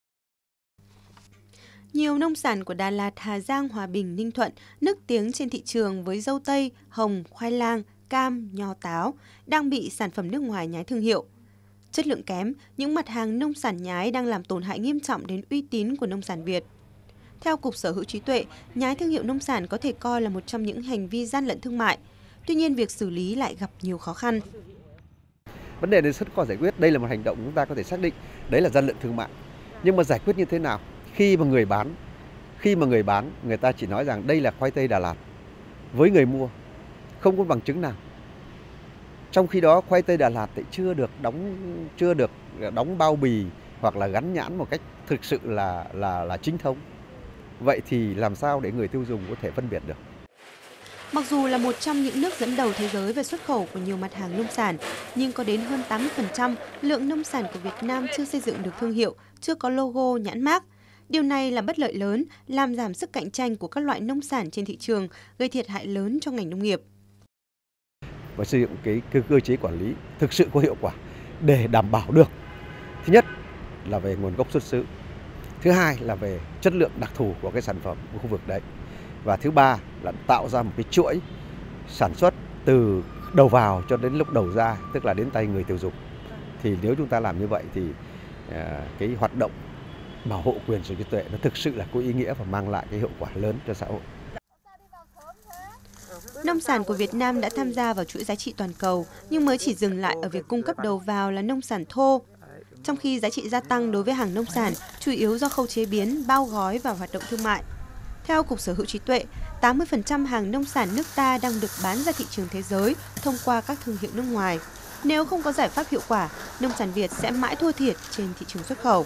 Nhiều nông sản của Đà Lạt, Hà Giang, Hòa Bình, Ninh Thuận nức tiếng trên thị trường với dâu tây, hồng, khoai lang, cam, nho, táo đang bị sản phẩm nước ngoài nhái thương hiệu. Chất lượng kém, những mặt hàng nông sản nhái đang làm tổn hại nghiêm trọng đến uy tín của nông sản Việt. Theo Cục Sở hữu trí tuệ, nhái thương hiệu nông sản có thể coi là một trong những hành vi gian lận thương mại. Tuy nhiên, việc xử lý lại gặp nhiều khó khăn. Vấn đề này rất khó giải quyết. Đây là một hành động chúng ta có thể xác định đấy là gian lận thương mại. Nhưng mà giải quyết như thế nào? Khi mà người bán, khi mà người bán, người ta chỉ nói rằng đây là khoai tây Đà Lạt. Với người mua, không có bằng chứng nào. Trong khi đó khoai tây Đà Lạt thì chưa được đóng chưa được đóng bao bì hoặc là gắn nhãn một cách thực sự là là là chính thống. Vậy thì làm sao để người tiêu dùng có thể phân biệt được? Mặc dù là một trong những nước dẫn đầu thế giới về xuất khẩu của nhiều mặt hàng nông sản, nhưng có đến hơn tám mươi phần trăm lượng nông sản của Việt Nam chưa xây dựng được thương hiệu, chưa có logo, nhãn mác. Điều này là bất lợi lớn, làm giảm sức cạnh tranh của các loại nông sản trên thị trường, gây thiệt hại lớn cho ngành nông nghiệp. Và xây dựng cái cơ, cơ chế quản lý thực sự có hiệu quả để đảm bảo được. Thứ nhất là về nguồn gốc xuất xứ. Thứ hai là về chất lượng đặc thù của cái sản phẩm của khu vực đấy. Và thứ ba là tạo ra một cái chuỗi sản xuất từ đầu vào cho đến lúc đầu ra, tức là đến tay người tiêu dùng. Thì nếu chúng ta làm như vậy thì à, cái hoạt động bảo hộ quyền sở hữu trí tuệ nó thực sự là có ý nghĩa và mang lại cái hiệu quả lớn cho xã hội. Nông sản của Việt Nam đã tham gia vào chuỗi giá trị toàn cầu nhưng mới chỉ dừng lại ở việc cung cấp đầu vào là nông sản thô. Trong khi giá trị gia tăng đối với hàng nông sản chủ yếu do khâu chế biến, bao gói và hoạt động thương mại. Theo Cục Sở hữu trí tuệ, tám mươi phần trăm hàng nông sản nước ta đang được bán ra thị trường thế giới thông qua các thương hiệu nước ngoài. Nếu không có giải pháp hiệu quả, nông sản Việt sẽ mãi thua thiệt trên thị trường xuất khẩu.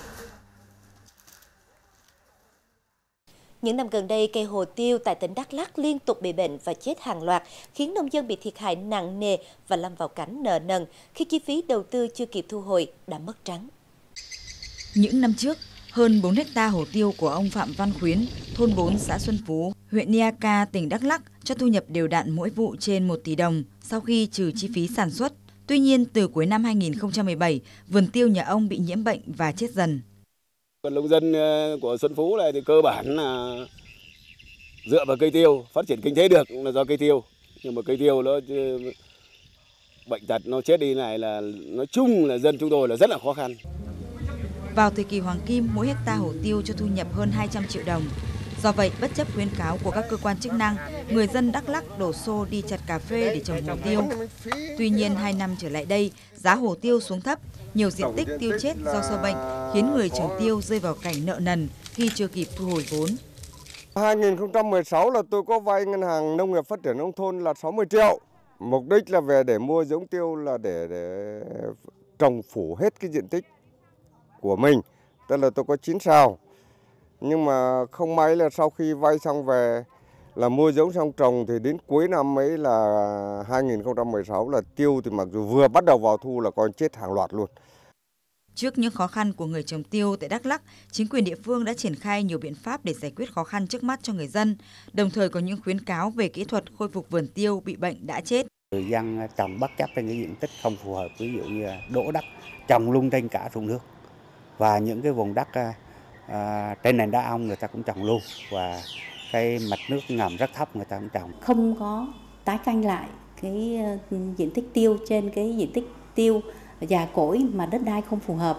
Những năm gần đây, cây hồ tiêu tại tỉnh Đắk Lắk liên tục bị bệnh và chết hàng loạt, khiến nông dân bị thiệt hại nặng nề và lâm vào cảnh nợ nần khi chi phí đầu tư chưa kịp thu hồi đã mất trắng. Những năm trước, hơn bốn héc ta hồ tiêu của ông Phạm Văn Khuyến, thôn bốn xã Xuân Phú, huyện Niaca, tỉnh Đắk Lắk cho thu nhập đều đặn mỗi vụ trên một tỷ đồng sau khi trừ chi phí sản xuất. Tuy nhiên, từ cuối năm hai nghìn không trăm mười bảy, vườn tiêu nhà ông bị nhiễm bệnh và chết dần. Nông dân của Xuân Phú này thì cơ bản là dựa vào cây tiêu, phát triển kinh tế được là do cây tiêu. Nhưng mà cây tiêu nó bệnh tật nó chết đi này là nói chung là dân chúng tôi là rất là khó khăn. Vào thời kỳ hoàng kim, mỗi hecta hồ tiêu cho thu nhập hơn hai trăm triệu đồng. Do vậy, bất chấp khuyến cáo của các cơ quan chức năng, người dân Đắk Lắk đổ xô đi chặt cà phê để trồng hồ tiêu. Tuy nhiên, hai năm trở lại đây, giá hồ tiêu xuống thấp, nhiều diện tích tiêu chết do sâu bệnh, khiến người trồng tiêu rơi vào cảnh nợ nần khi chưa kịp thu hồi vốn. hai nghìn không trăm mười sáu là tôi có vay ngân hàng nông nghiệp phát triển nông thôn là sáu mươi triệu. Mục đích là về để mua giống tiêu là để, để trồng phủ hết cái diện tích của mình. Tức là tôi có chín sào. Nhưng mà không may là sau khi vay xong về là mua giống xong trồng thì đến cuối năm ấy là hai nghìn không trăm mười sáu là tiêu thì mặc dù vừa bắt đầu vào thu là còn chết hàng loạt luôn. Trước những khó khăn của người trồng tiêu tại Đắk Lắk, chính quyền địa phương đã triển khai nhiều biện pháp để giải quyết khó khăn trước mắt cho người dân, đồng thời có những khuyến cáo về kỹ thuật khôi phục vườn tiêu bị bệnh đã chết. Người dân trồng bất chấp trên cái diện tích không phù hợp, ví dụ như đỗ đất, trồng lung trên cả ruộng nước. Và những cái vùng đất à, trên nền đá ong người ta cũng trồng luôn, và cái mạch nước ngầm rất thấp người ta cũng trồng. Không có tái canh lại cái diện tích tiêu trên cái diện tích tiêu già cỗi mà đất đai không phù hợp,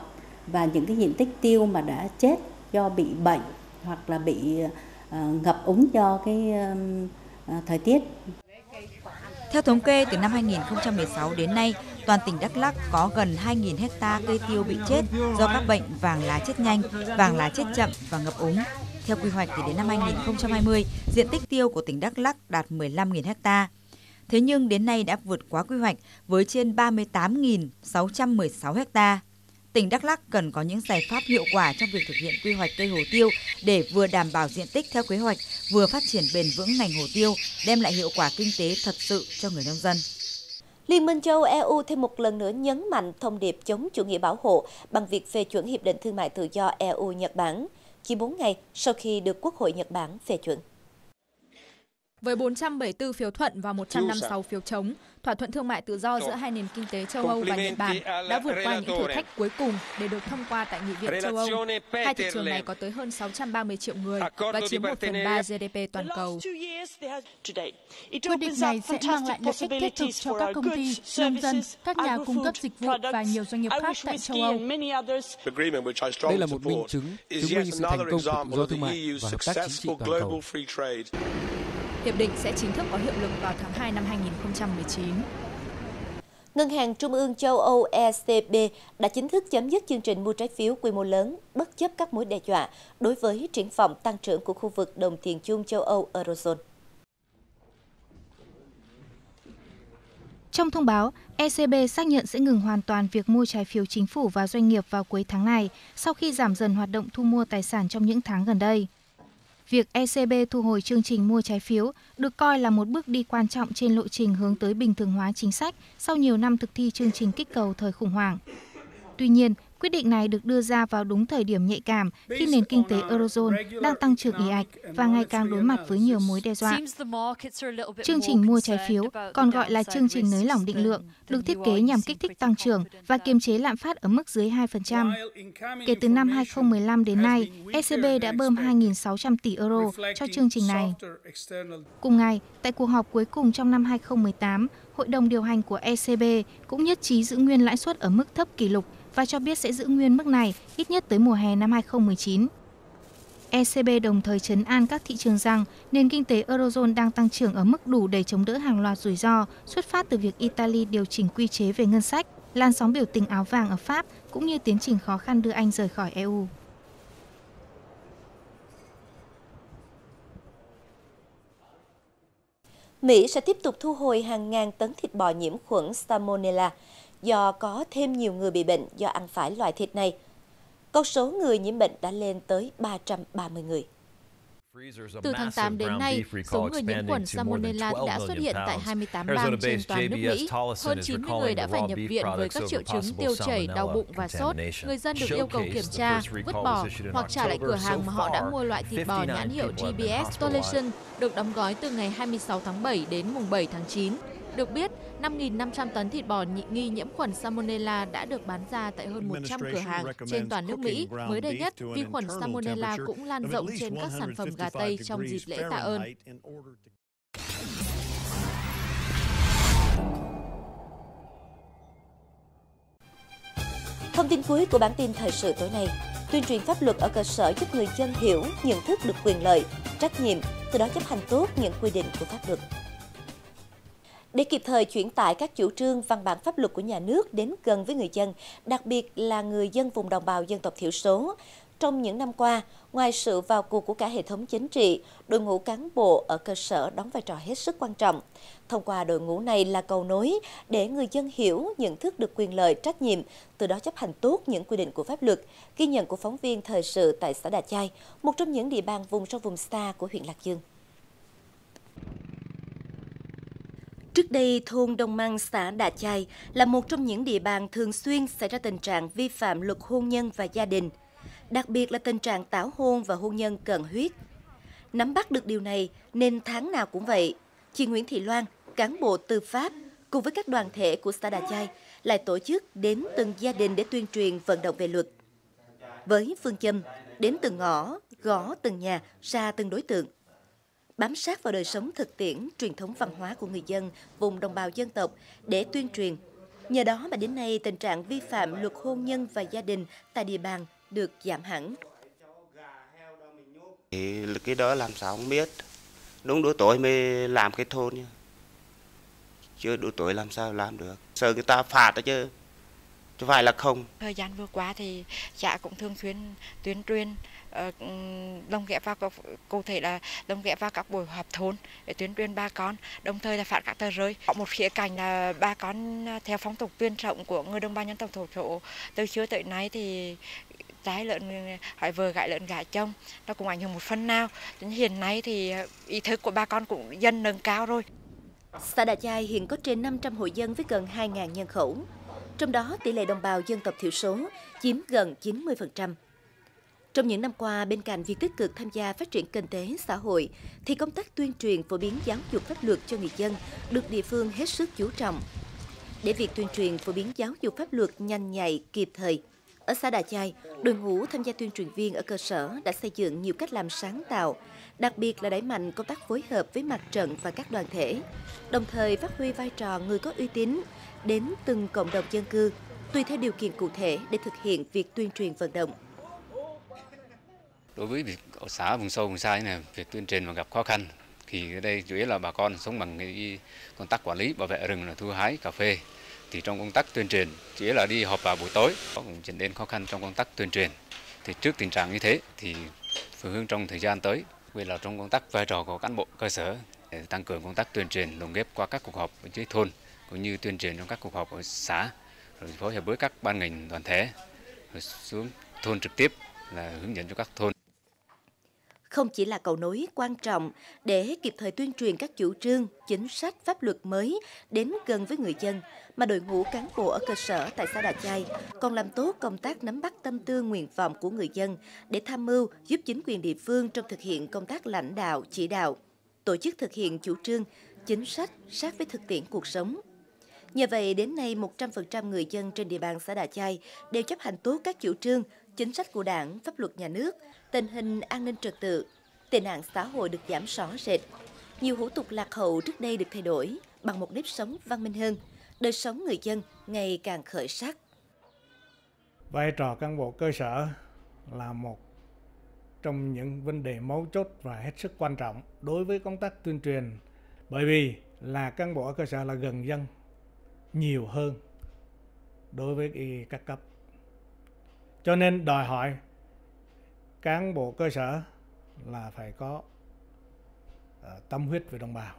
và những cái diện tích tiêu mà đã chết do bị bệnh hoặc là bị uh, ngập úng do cái uh, thời tiết. Theo thống kê, từ năm hai nghìn không trăm mười sáu đến nay, toàn tỉnh Đắk Lắk có gần hai nghìn hecta cây tiêu bị chết do các bệnh vàng lá chết nhanh, vàng lá chết chậm và ngập úng. Theo quy hoạch thì đến năm hai nghìn không trăm hai mươi, diện tích tiêu của tỉnh Đắk Lắk đạt mười lăm nghìn hecta. Thế nhưng đến nay đã vượt quá quy hoạch với trên ba mươi tám nghìn sáu trăm mười sáu hecta. Tỉnh Đắk Lắk cần có những giải pháp hiệu quả trong việc thực hiện quy hoạch cây hồ tiêu để vừa đảm bảo diện tích theo kế hoạch, vừa phát triển bền vững ngành hồ tiêu, đem lại hiệu quả kinh tế thật sự cho người nông dân. Liên minh châu Âu E U thêm một lần nữa nhấn mạnh thông điệp chống chủ nghĩa bảo hộ bằng việc phê chuẩn Hiệp định Thương mại Tự do E U-Nhật Bản, chỉ bốn ngày sau khi được Quốc hội Nhật Bản phê chuẩn. Với bốn trăm bảy mươi tư phiếu thuận và một trăm năm mươi sáu phiếu chống, thỏa thuận thương mại tự do giữa hai nền kinh tế châu Âu và Nhật Bản đã vượt qua những thử thách cuối cùng để được thông qua tại Nghị viện châu Âu. Hai thị trường này có tới hơn sáu trăm ba mươi triệu người và chiếm một phần ba G D P toàn cầu. Quyết định này sẽ mang lại lợi ích thiết thực cho các công ty, nông dân, các nhà cung cấp dịch vụ và nhiều doanh nghiệp khác tại châu Âu. Đây là một minh chứng chứng minh sự thành công của tự do thương mại và hợp tác chính trị toàn cầu. Hiệp định sẽ chính thức có hiệu lực vào tháng hai năm hai nghìn không trăm mười chín. Ngân hàng Trung ương châu Âu E C B đã chính thức chấm dứt chương trình mua trái phiếu quy mô lớn, bất chấp các mối đe dọa đối với triển vọng tăng trưởng của khu vực đồng tiền chung châu Âu Eurozone. Trong thông báo, E C B xác nhận sẽ ngừng hoàn toàn việc mua trái phiếu chính phủ và doanh nghiệp vào cuối tháng này, sau khi giảm dần hoạt động thu mua tài sản trong những tháng gần đây. Việc E C B thu hồi chương trình mua trái phiếu được coi là một bước đi quan trọng trên lộ trình hướng tới bình thường hóa chính sách sau nhiều năm thực thi chương trình kích cầu thời khủng hoảng. Tuy nhiên, quyết định này được đưa ra vào đúng thời điểm nhạy cảm khi nền kinh tế Eurozone đang tăng trưởng ì ạch và ngày càng đối mặt với nhiều mối đe dọa. Chương trình mua trái phiếu, còn gọi là chương trình nới lỏng định lượng, được thiết kế nhằm kích thích tăng trưởng và kiềm chế lạm phát ở mức dưới hai phần trăm. Kể từ năm hai nghìn không trăm mười lăm đến nay, E C B đã bơm hai nghìn sáu trăm tỷ euro cho chương trình này. Cùng ngày, tại cuộc họp cuối cùng trong năm hai nghìn không trăm mười tám, Hội đồng điều hành của E C B cũng nhất trí giữ nguyên lãi suất ở mức thấp kỷ lục và cho biết sẽ giữ nguyên mức này ít nhất tới mùa hè năm hai nghìn không trăm mười chín. E C B đồng thời trấn an các thị trường rằng nền kinh tế Eurozone đang tăng trưởng ở mức đủ để chống đỡ hàng loạt rủi ro xuất phát từ việc Italy điều chỉnh quy chế về ngân sách, làn sóng biểu tình áo vàng ở Pháp cũng như tiến trình khó khăn đưa Anh rời khỏi E U. Mỹ sẽ tiếp tục thu hồi hàng ngàn tấn thịt bò nhiễm khuẩn Salmonella do có thêm nhiều người bị bệnh do ăn phải loại thịt này. Con số người nhiễm bệnh đã lên tới ba trăm ba mươi người. Từ tháng tám đến nay, số người nhiễm khuẩn Salmonella đã xuất hiện tại hai mươi tám bang trên toàn nước Mỹ. Hơn chín mươi người đã phải nhập viện với các triệu chứng tiêu chảy, đau bụng và sốt. Người dân được yêu cầu kiểm tra, vứt bỏ hoặc trả lại cửa hàng mà họ đã mua loại thịt bò nhãn hiệu G B S Stolation được đóng gói từ ngày hai mươi sáu tháng bảy đến mùng bảy tháng chín. Được biết, năm nghìn năm trăm tấn thịt bò nghi nhiễm khuẩn Salmonella đã được bán ra tại hơn một trăm cửa hàng trên toàn nước Mỹ. Mới đây nhất, vi khuẩn Salmonella cũng lan rộng trên các sản phẩm gà Tây trong dịp lễ Tạ ơn. Thông tin cuối của bản tin thời sự tối nay. Tuyên truyền pháp luật ở cơ sở giúp người dân hiểu, nhận thức được quyền lợi, trách nhiệm, từ đó chấp hành tốt những quy định của pháp luật. Để kịp thời chuyển tải các chủ trương, văn bản pháp luật của nhà nước đến gần với người dân, đặc biệt là người dân vùng đồng bào dân tộc thiểu số, trong những năm qua, ngoài sự vào cuộc của cả hệ thống chính trị, đội ngũ cán bộ ở cơ sở đóng vai trò hết sức quan trọng. Thông qua đội ngũ này là cầu nối để người dân hiểu, nhận thức được quyền lợi, trách nhiệm, từ đó chấp hành tốt những quy định của pháp luật. Ghi nhận của phóng viên thời sự tại xã Đà Chai, một trong những địa bàn vùng sâu vùng xa của huyện Lạc Dương. Trước đây, thôn Đông Măng, xã Đà Chai là một trong những địa bàn thường xuyên xảy ra tình trạng vi phạm luật hôn nhân và gia đình, đặc biệt là tình trạng tảo hôn và hôn nhân cận huyết. Nắm bắt được điều này nên tháng nào cũng vậy, chị Nguyễn Thị Loan, cán bộ tư pháp cùng với các đoàn thể của xã Đà Chai lại tổ chức đến từng gia đình để tuyên truyền vận động về luật. Với phương châm đến từng ngõ, gõ từng nhà, ra từng đối tượng. Bám sát vào đời sống thực tiễn, truyền thống văn hóa của người dân vùng đồng bào dân tộc để tuyên truyền, Nhờ đó mà đến nay tình trạng vi phạm luật hôn nhân và gia đình tại địa bàn được giảm hẳn. Thì cái đó làm sao không biết, đúng đủ tuổi mới làm cái thôn nha. Chưa đủ tuổi làm sao làm được, sợ người ta phạt đó chứ, chứ phải là không. Thời gian vừa qua thì xã cũng thường xuyên tuyên truyền, lồng ghép vào cụ thể là lồng ghép vào các buổi họp thôn để tuyên truyền bà con, đồng thời là phát các tờ rơi. Có một khía cạnh là bà con theo phong tục truyền thống của người đồng bào dân tộc thiểu số từ xưa tới nay thì trái lợn hỏi vợ gái lợn gả chồng nó cũng ảnh hưởng một phần nào. Đến hiện nay thì ý thức của bà con cũng dần nâng cao rồi. Xã Đạ Chai hiện có trên năm trăm hộ dân với gần hai nghìn nhân khẩu. Trong đó tỷ lệ đồng bào dân tộc thiểu số chiếm gần chín mươi phần trăm. Trong những năm qua, bên cạnh việc tích cực tham gia phát triển kinh tế xã hội, thì công tác tuyên truyền phổ biến giáo dục pháp luật cho người dân được địa phương hết sức chú trọng. Để việc tuyên truyền phổ biến giáo dục pháp luật nhanh nhạy, kịp thời, ở xã Đạ Chai, đội ngũ tham gia tuyên truyền viên ở cơ sở đã xây dựng nhiều cách làm sáng tạo, đặc biệt là đẩy mạnh công tác phối hợp với mặt trận và các đoàn thể, đồng thời phát huy vai trò người có uy tín đến từng cộng đồng dân cư, tùy theo điều kiện cụ thể để thực hiện việc tuyên truyền vận động. Đối với việc ở xã vùng sâu vùng xa này, việc tuyên truyền mà gặp khó khăn thì ở đây chủ yếu là bà con sống bằng cái công tác quản lý bảo vệ rừng, là thu hái cà phê. Thì trong công tác tuyên truyền chỉ là đi họp vào buổi tối, có cũng dẫn đến khó khăn trong công tác tuyên truyền. Thì trước tình trạng như thế thì phương hướng trong thời gian tới, vì là trong công tác vai trò của cán bộ cơ sở để tăng cường công tác tuyên truyền lồng ghép qua các cuộc họp ở dưới thôn cũng như tuyên truyền trong các cuộc họp ở xã, rồi phối hợp với các ban ngành đoàn thể, rồi xuống thôn trực tiếp là hướng dẫn cho các thôn. Không chỉ là cầu nối quan trọng để kịp thời tuyên truyền các chủ trương, chính sách, pháp luật mới đến gần với người dân, mà đội ngũ cán bộ ở cơ sở tại xã Đạ Chai còn làm tốt công tác nắm bắt tâm tư nguyện vọng của người dân để tham mưu giúp chính quyền địa phương trong thực hiện công tác lãnh đạo, chỉ đạo, tổ chức thực hiện chủ trương, chính sách sát với thực tiễn cuộc sống. Nhờ vậy, đến nay một trăm phần trăm người dân trên địa bàn xã Đạ Chai đều chấp hành tốt các chủ trương, chính sách của Đảng, pháp luật nhà nước, tình hình an ninh trật tự, tệ nạn xã hội được giảm rõ rệt. Nhiều hủ tục lạc hậu trước đây được thay đổi bằng một nếp sống văn minh hơn, đời sống người dân ngày càng khởi sắc. Vai trò cán bộ cơ sở là một trong những vấn đề mấu chốt và hết sức quan trọng đối với công tác tuyên truyền, bởi vì là cán bộ ở cơ sở là gần dân nhiều hơn đối với các cấp. Cho nên đòi hỏi cán bộ cơ sở là phải có uh, tâm huyết với đồng bào,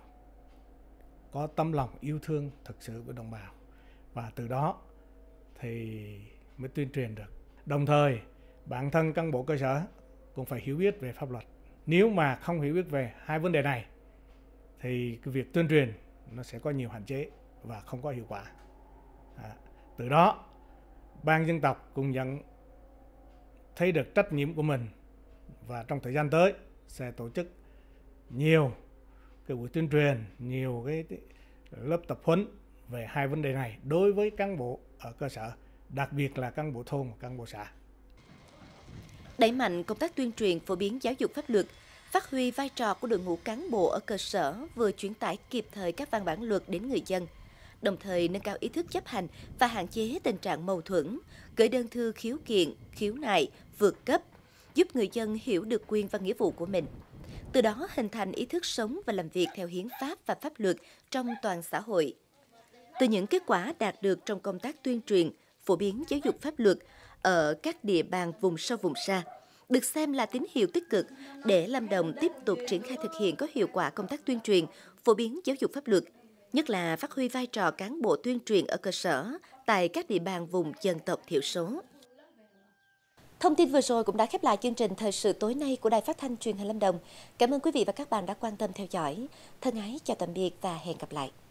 có tấm lòng yêu thương thực sự với đồng bào, và từ đó thì mới tuyên truyền được. Đồng thời bản thân cán bộ cơ sở cũng phải hiểu biết về pháp luật. Nếu mà không hiểu biết về hai vấn đề này thì cái việc tuyên truyền nó sẽ có nhiều hạn chế và không có hiệu quả. À, từ đó ban dân tộc cũng nhận thấy được trách nhiệm của mình, và trong thời gian tới sẽ tổ chức nhiều cái buổi tuyên truyền, nhiều cái lớp tập huấn về hai vấn đề này đối với cán bộ ở cơ sở, đặc biệt là cán bộ thôn và cán bộ xã. Đẩy mạnh công tác tuyên truyền phổ biến giáo dục pháp luật, phát huy vai trò của đội ngũ cán bộ ở cơ sở vừa truyền tải kịp thời các văn bản luật đến người dân, đồng thời nâng cao ý thức chấp hành và hạn chế tình trạng mâu thuẫn, gửi đơn thư khiếu kiện, khiếu nại, vượt cấp, giúp người dân hiểu được quyền và nghĩa vụ của mình. Từ đó hình thành ý thức sống và làm việc theo hiến pháp và pháp luật trong toàn xã hội. Từ những kết quả đạt được trong công tác tuyên truyền, phổ biến giáo dục pháp luật ở các địa bàn vùng sâu vùng xa, được xem là tín hiệu tích cực để Lâm Đồng tiếp tục triển khai thực hiện có hiệu quả công tác tuyên truyền, phổ biến giáo dục pháp luật, nhất là phát huy vai trò cán bộ tuyên truyền ở cơ sở tại các địa bàn vùng dân tộc thiểu số. Thông tin vừa rồi cũng đã khép lại chương trình Thời sự tối nay của Đài Phát thanh Truyền hình Lâm Đồng. Cảm ơn quý vị và các bạn đã quan tâm theo dõi. Thân ái chào tạm biệt và hẹn gặp lại.